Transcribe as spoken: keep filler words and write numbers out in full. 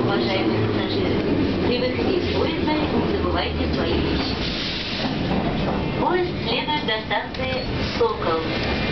уважаемые пассажиры, при выходе из поезда не забывайте свои вещи. Поезд следует до станции Сокол.